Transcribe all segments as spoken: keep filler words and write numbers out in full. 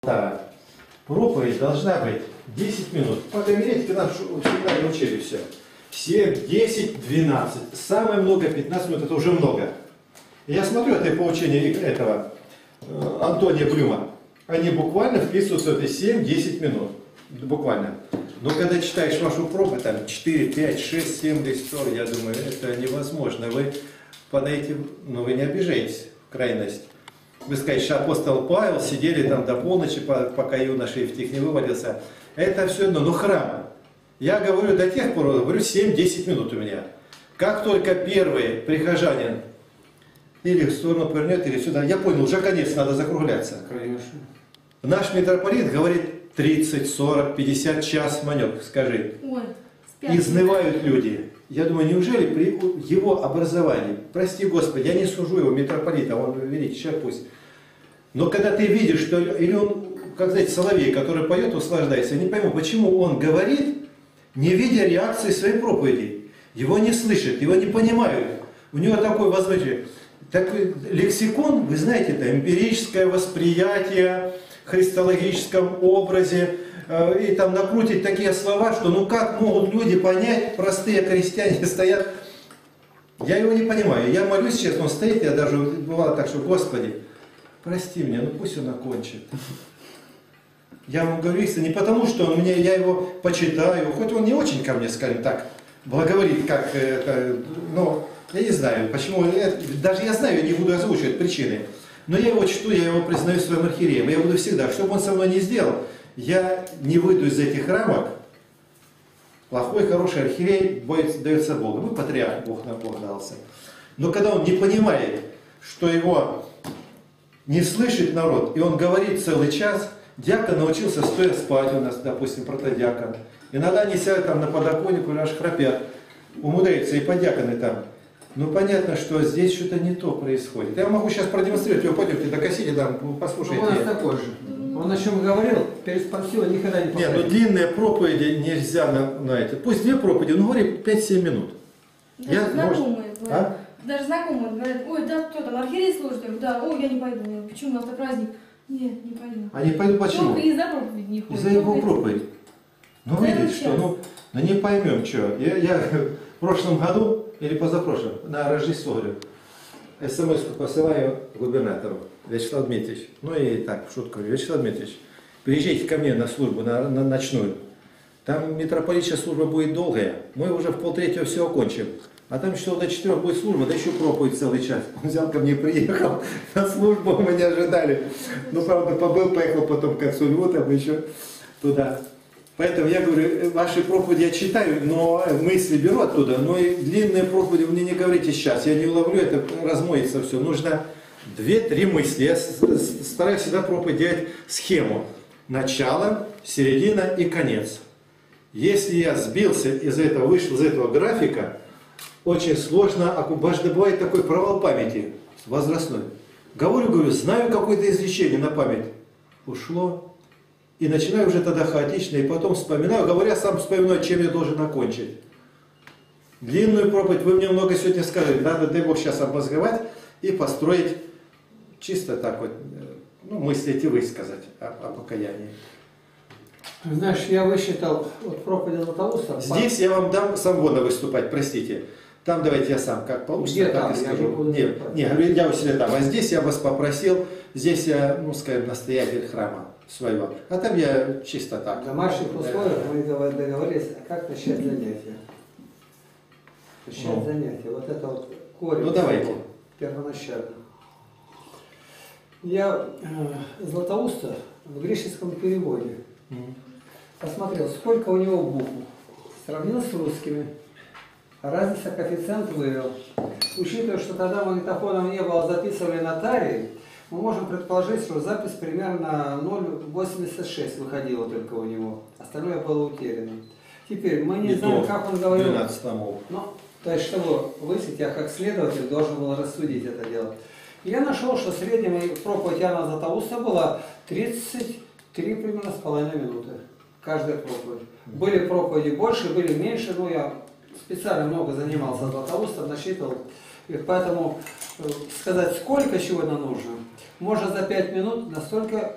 Да. Проповедь должна быть десять минут. По гомилетике нам всегда не учили все. семь, десять, двенадцать. Самое много пятнадцать минут, это уже много. Я смотрю это поучение этого э, Антония Блюма. Они буквально вписываются в эти семь-десять минут. Буквально. Но когда читаешь вашу проповедь, там четыре, пять, шесть, семь, десять, сорок, я думаю, это невозможно. Вы подаете, ну вы не обижаетесь в крайность. Вы скажете, что апостол Павел сидели там до полночи, пока юноша в них не вывалился. Это все одно, ну храм. Я говорю до тех пор, говорю семь-десять минут у меня. Как только первый прихожанин или в сторону повернет, или сюда, я понял, уже конец, надо закругляться. Конечно. Наш митрополит говорит тридцать, сорок, пятьдесят час, Манек, скажи. Ой, изнывают люди. Я думаю, неужели при его образовании, прости Господи, я не сужу его, митрополита, он великий человек пусть. Но когда ты видишь, что, или он, как знаете, соловей, который поет, услаждается, я не пойму, почему он говорит, не видя реакции своей проповеди. Его не слышат, его не понимают. У него такой возможность, такой лексикон, вы знаете, это эмпирическое восприятие в христологическом образе, и там накрутить такие слова, что ну как могут люди понять, простые крестьяне стоят. Я его не понимаю. Я молюсь, честно, он стоит, я даже бывало так, что Господи, прости меня, ну пусть он окончит. Я ему говорю, не потому, что он мне, я его почитаю, хоть он не очень ко мне, скажем так, благоговорит, как это, но я не знаю, почему, даже я знаю, я не буду озвучивать причины, но я его чту, я его признаю своим архиереем, я буду всегда, что бы он со мной не сделал, я не выйду из этих рамок. Плохой, хороший архиерей боится, дается Богу. Ну, патриарх, Бог нам Бог дался. Но когда он не понимает, что его не слышит народ, и он говорит целый час, диакон научился стоя спать у нас, допустим, протодиакон. Иногда они сядут там на подоконнику, или аж храпят. Умудряются и подьяконы там. Ну, понятно, что здесь что-то не то происходит. Я могу сейчас продемонстрировать, вы пойдемте, докосите там, послушайте. Ну, у нас такой же. Он о чем говорил, переспросил, никогда не повторил. Нет, ну длинные проповеди нельзя на, на это. Пусть две проповеди, ну говори пять-семь минут. Даже Я, знакомые может... говорят, а? даже знакомые говорят, ой, да кто там, архиерей служит? Я говорю, да, ой, я не пойду. Я говорю, почему у нас праздник? Нет, не пойду. А не пойду почему? Только из-за проповеди не ходит. Из-за его проповедь. Ну За видишь, что, ну, ну не поймем, что. Я, я в прошлом году, или позапрошлом, на Рождество, говорю, смс-ку посылаю губернатору, Вячеслав Дмитриевич. Ну и так, в шутку, Вячеслав Дмитриевич, приезжайте ко мне на службу, на, на ночную. Там митрополитчая служба будет долгая. Мы уже в полтретьего все окончим. А там еще до четырех будет служба, да еще проповедь целый час. Он взял ко мне, приехал на службу, мы не ожидали. Ну, правда, побыл, поехал потом к отцу Льву, там еще туда. Поэтому я говорю, ваши проповеди я читаю, но мысли беру оттуда, но и длинные проповеди мне не говорите сейчас. Я не уловлю, это размоется все. Нужно две-три мысли. Я стараюсь всегда проповедь делать схему. Начало, середина и конец. Если я сбился из этого, вышел из этого графика, очень сложно, даже бывает такой провал памяти возрастной. Говорю, говорю, знаю какое-то изречение на память. Ушло. И начинаю уже тогда хаотично, и потом вспоминаю, говоря, сам вспоминаю, чем я должен окончить. Длинную проповедь вы мне много сегодня сказали, надо, дай Бог, сейчас обмозговать и построить чисто так вот, ну, мысли эти высказать о, о покаянии. Знаешь, я высчитал вот проповедь Златоуста. Здесь я вам дам самвода выступать, простите. Там давайте я сам как получится, Где так там? и скажу. Я не, не, не, говорю, я у себя там. А здесь я вас попросил, здесь я, ну, скажем, настоятель храма своего. А там я чисто так. В домашних условиях мы договорились, как начать занятия. Начать Ну. занятия. Вот это вот корень. Ну, давайте. Первоначально. Я э, Златоуста в греческом переводе Mm. посмотрел, сколько у него букв. Сравнил с русскими. Разница коэффициент вывел. Учитывая, что тогда магнитофоном не было, записывали нотарии, мы можем предположить, что запись примерно ноль целых восемьдесят шесть выходила только у него. Остальное было утеряно. Теперь мы не И знаем, то как он говорил. двенадцать томов. Ну, то есть, чтобы выяснить, я как следователь должен был рассудить это дело. И я нашел, что средняя проповедь Иоанна Златоуста была тридцать три примерно с половиной минуты. Каждая проповедь. Были проповеди больше, были меньше, но я специально много занимался Златоустом, насчитывал. И поэтому сказать, сколько сегодня нужно, можно за пять минут настолько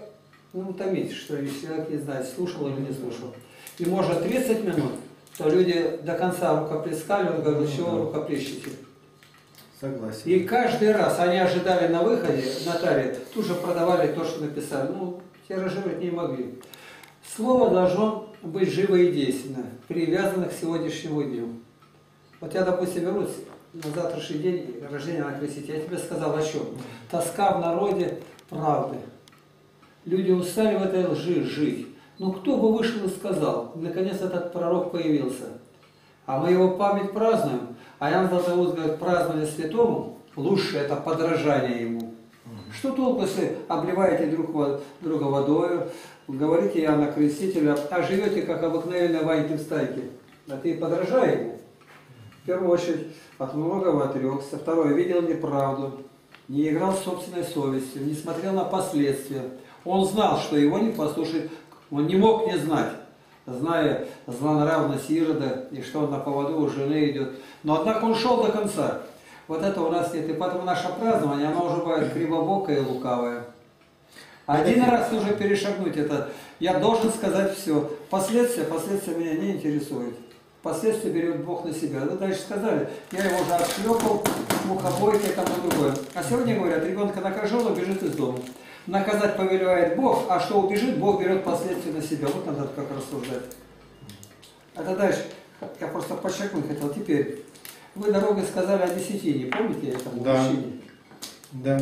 ну, утомить, что ли, человек не знает, слушал или не слушал. И может тридцать минут, то люди до конца рукоплескали, он говорит, чего вы рукоплещете? Согласен. И каждый раз они ожидали на выходе, нотариат, тут же продавали то, что написали. Ну, тиражировать не могли. Слово должно быть живо и действенно, привязано к сегодняшнему дню. Вот я, допустим, вернусь на завтрашний день рождения на Кресите. Я тебе сказал о чем? Тоска в народе правды. Люди устали в этой лжи жить. Ну кто бы вышел и сказал, наконец этот пророк появился. А мы его память празднуем. А Иоанн Златоуст говорит, празднование святому, лучше это подражание ему. Что толку, если обливаете друг друга водою, говорите Иоанна Крестителя, а живете как обыкновенные Ваньки в стайке? А ты подражай ему. В первую очередь, от многого отрекся. Второе, видел неправду, не играл с собственной совестью, не смотрел на последствия. Он знал, что его не послушает, он не мог не знать, зная злонравность Ирода, и что он на поводу у жены идет. Но однако он шел до конца. Вот это у нас нет. И поэтому наше празднование, оно уже бывает кривобокое и лукавое. Один раз уже перешагнуть это. Я должен сказать все. Последствия, последствия меня не интересуют. Последствия берет Бог на себя. Вы дальше сказали, я его уже отшлепал, мухобойкой, там и другое. А сегодня говорят, ребенка накажал, убежит из дома. Наказать повелевает Бог, а что убежит, Бог берет последствия на себя. Вот надо как рассуждать. Это дальше. Я просто подчеркнуть хотел. Теперь. Вы дорогой сказали о десятине. Помните этому да. мужчине? Да.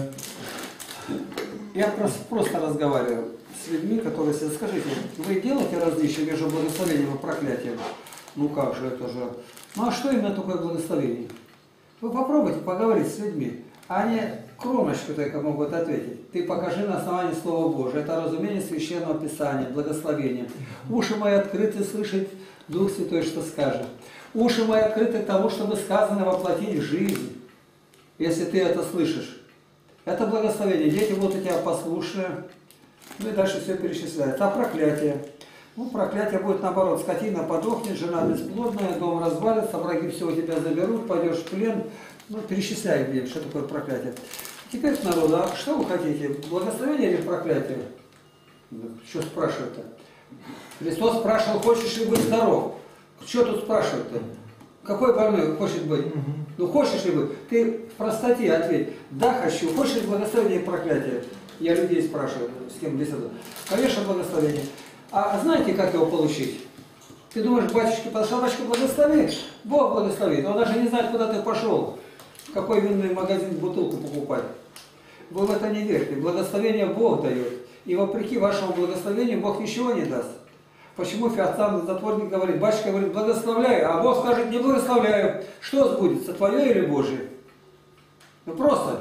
Я просто, просто разговариваю с людьми, которые себе скажите, вы делаете различия между благословением и проклятием? Ну как же это же? Ну а что именно такое благословение? Вы попробуйте поговорить с людьми. Они кромочку только могут ответить. Ты покажи на основании Слова Божия. Это разумение Священного Писания, благословение. Уши мои открыты слышать Дух Святой, что скажет. Уши мои открыты к тому, чтобы сказано воплотить в жизнь. Если ты это слышишь. Это благословение. Дети будут у тебя послушные. Ну и дальше все перечисляется. А проклятие? Ну, проклятие будет наоборот. Скотина подохнет, жена бесплодная, дом развалится, враги все у тебя заберут, пойдешь в плен. Ну, перечисляй мне, что такое проклятие. Теперь к народу. А что вы хотите? Благословение или проклятие? Что спрашивать-то? Христос спрашивал, хочешь ли быть здоров? Что тут спрашивать-то? Какой больной хочет быть? Угу. Ну, хочешь ли быть? Ты в простоте ответь. Да, хочу. Хочешь ли благословение и проклятие? Я людей спрашиваю, с кем беседую. Конечно, благословение. А знаете, как его получить? Ты думаешь, батюшке подошел, батюшка благослови? Бог благословит. Он даже не знает, куда ты пошел. В какой винный магазин бутылку покупать. Вы в это не верите. Благословение Бог дает. И вопреки вашему благословению Бог ничего не даст. Почему Феофан затворник говорит, батюшка говорит, благословляю, а Бог скажет, не благословляю. Что сбудется, твое или Божие? Ну просто.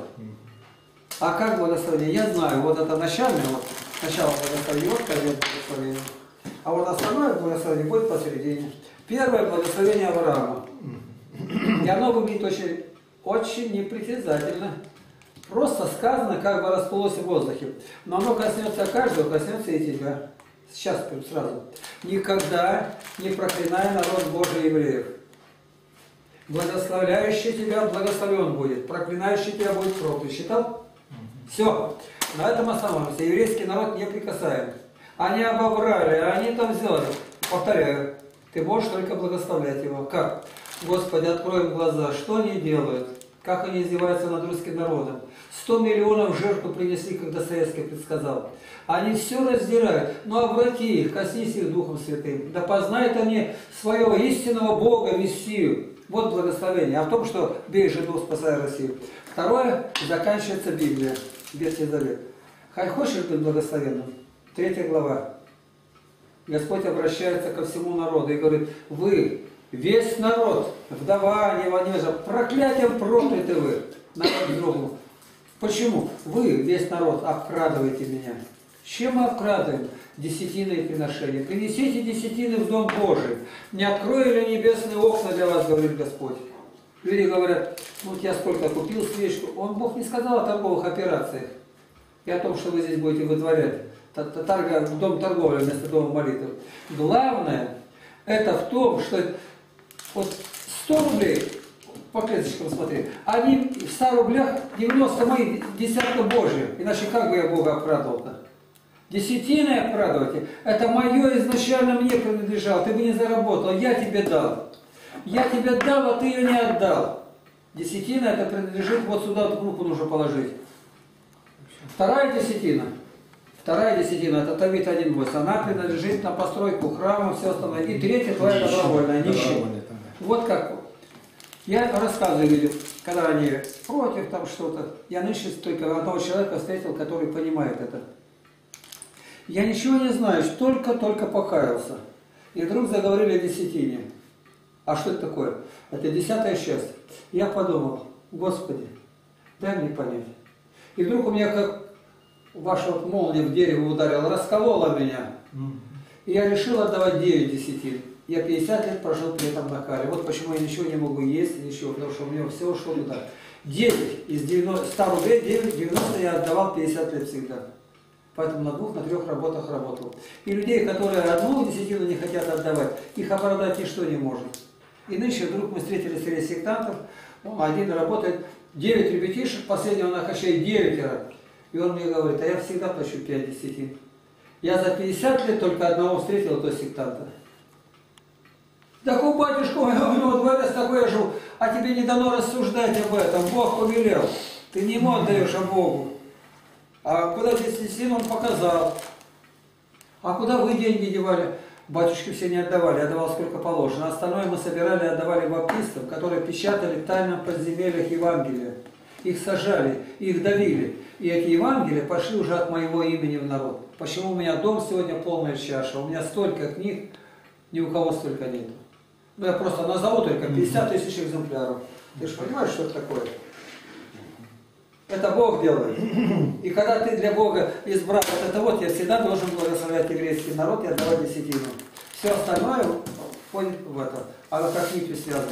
А как благословение? Я знаю, вот это начальное, вот начало благословения, вот конец благословения. А вот основное благословение будет посередине. Первое благословение Авраама. И оно выглядит очень, очень непритязательно. Просто сказано, как бы расплылось в воздухе. Но оно коснется каждого, коснется и тебя. Сейчас прям сразу. Никогда не проклинай народ Божий евреев. Благословляющий тебя благословен будет. Проклинающий тебя будет проклят. Считал? Все. На этом остановимся. Еврейский народ не прикасаем. Они обобрали, они там сделали. Повторяю. Ты можешь только благословлять его. Как? Господи, откроем глаза. Что они делают? Как они издеваются над русским народом? Сто миллионов жертву принесли, как Достоевский предсказал. Они все раздирают. Но обрати их, коснись их Духом Святым. Да познают они своего истинного Бога, Мессию. Вот благословение. А в том, что бей жену, спасай Россию. Второе, заканчивается Библия. Ветхий Завет. Хочешь быть благословенным? Третья глава. Господь обращается ко всему народу и говорит, вы, весь народ, вдова, неванежа, проклятием прокляты вы. Народ вздрогнул. Почему? Вы, весь народ, обкрадываете меня. Чем мы обкрадываем? Десятиные приношения. Принесите десятины в Дом Божий. Не открою ли небесные окна для вас, говорит Господь. Люди говорят, ну вот я сколько купил свечку. Он, Бог не сказал о торговых операциях. И о том, что вы здесь будете вытворять. Торга, дом торговли вместо дома молитвы. Главное, это в том, что вот сто рублей, по клеточкам смотри, они в ста рублях девяносто мои десятка Божьих. Иначе как бы я Бога обкрадывал-то? Десятина, обрадовать, это мое изначально мне принадлежало, ты бы не заработал, я тебе дал. Я тебе дал, а ты ее не отдал. Десятина это принадлежит, вот сюда эту группу нужно положить. Вторая десятина, вторая десятина, это Тавит один восемь, она принадлежит на постройку храма, все остальное. И третья твоя добровольная, нищая. Вот как. Я рассказываю людям, когда они против там что-то, я нынче только одного человека встретил, который понимает это. Я ничего не знаю, только-только покаялся. И вдруг заговорили о десятине. А что это такое? Это десятая часть. Я подумал, Господи, дай мне понять. И вдруг у меня как ваша вот молния в дерево ударила, расколола меня. И я решил отдавать девять десятин. Я пятьдесят лет прожил при этом на каре. Вот почему я ничего не могу есть, ничего, потому что у меня все ушло туда. девять из девяноста, ста рублей, девять, девяносто я отдавал пятьдесят лет всегда. Поэтому на двух, на трех работах работал. И людей, которые одну десятину не хотят отдавать, их оправдать ничто не может. И нынче вдруг мы встретили среди сектантов, он один работает, девять ребятишек, последнего накачает девятеро. И он мне говорит, а я всегда плачу пять десятин. Я за пятьдесят лет только одного встретил, то сектанта. Так у батюшка, у него дворец такой я живу, а тебе не дано рассуждать об этом, Бог повелел. Ты не ему отдаешь, а Богу. А куда десятину он показал. А куда вы деньги девали? Батюшки все не отдавали, я давал сколько положено. Остальное мы собирали и отдавали баптистам, которые печатали в тайном подземельях Евангелия. Их сажали, их давили. И эти Евангелия пошли уже от моего имени в народ. Почему у меня дом сегодня полная чаша? У меня столько книг, ни у кого столько нет. Ну я просто назову только пятьдесят тысяч экземпляров. Ты же понимаешь, что это такое? Это Бог делает. И когда ты для Бога избрал вот это вот, я всегда должен благословлять еврейский народ и отдавать десятину. Все остальное входит в это. А как нитью связано.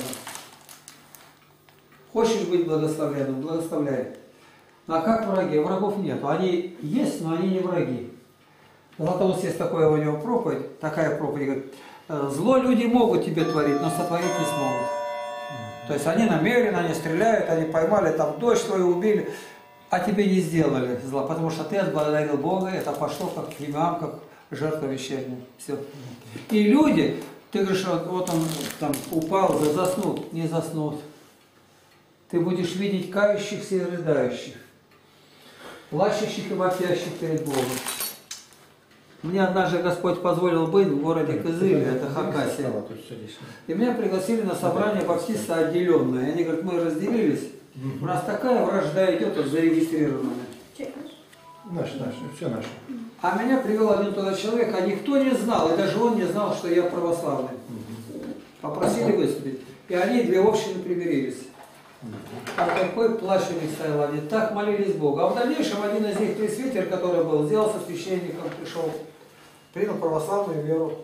Хочешь быть благословленным, благословляй. А как враги? Врагов нет. Они есть, но они не враги. Златоуст есть такое у него проповедь, такая проповедь, говорит, зло люди могут тебе творить, но сотворить не смогут. То есть они намеренно, они стреляют, они поймали, там дочь твою убили, а тебе не сделали зла, потому что ты отблагодарил Бога, это пошло как имам, как жертва вечерняя. Все. И люди, ты говоришь, вот, вот он там упал, заснул, не заснут. Ты будешь видеть кающихся и рыдающих, плачущих и вопящих перед Богом. Мне однажды Господь позволил быть в городе Кызыле, это Хакасия. И меня пригласили на собрание баптиста отделенное. И они говорят, мы разделились, у нас такая вражда идет, вот зарегистрированная. Наш, наш, все наше. А меня привел один туда человек, а никто не знал, и даже он не знал, что я православный. Попросили выступить. И они, две общины, примирились. А какой плач у них стоял, они так молились Богу. А в дальнейшем один из них, пресвитер, который был, сделался священником, пришел, принял православную веру.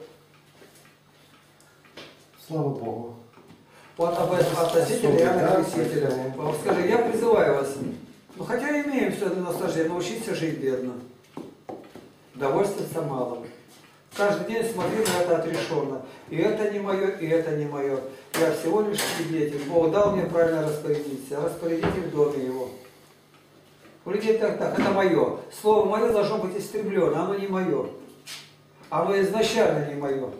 Слава Богу. Вот об этом относительно Иоанна Крестителя. Скажи, я призываю вас, ну хотя имеем все для наслаждения, научиться жить бедно. Довольствоваться малым. Каждый день смотри на это отрешенно. И это не мое, и это не мое. Я всего лишь свидетель. Бог дал мне правильно распорядиться. Распорядитель в доме его. У людей так, так, это мое. Слово мое должно быть истреблено, оно не мое. Оно изначально не мое.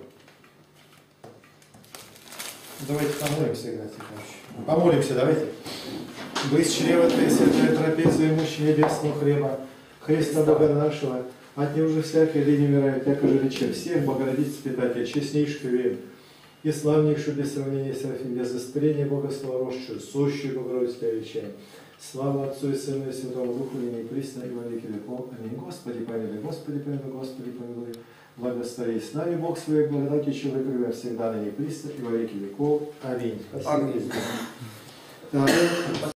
Давайте помолимся, Игнатий Иванович. Помолимся, давайте. Быть чрева Ты, святая трапеза имущая небесного хлеба, Христа Бога нашего, от Него же всякой линии умирает, яко же рече всех, Богородица питателя, честнейшую веру, и славнейшую без сравнения Серафим, без воспарения Бога словорожчую, сущую Богородицу величаем. Слава Отцу и Сыну и Святому Духу, ныне и присно, и во веки веков. Аминь. Господи, помилуй, Господи, помилуй, Господи, помилуй. Благослови с нами Бог своей благодати, человек всегда, ныне и присно, и во веки веков. Аминь. Аминь. Так.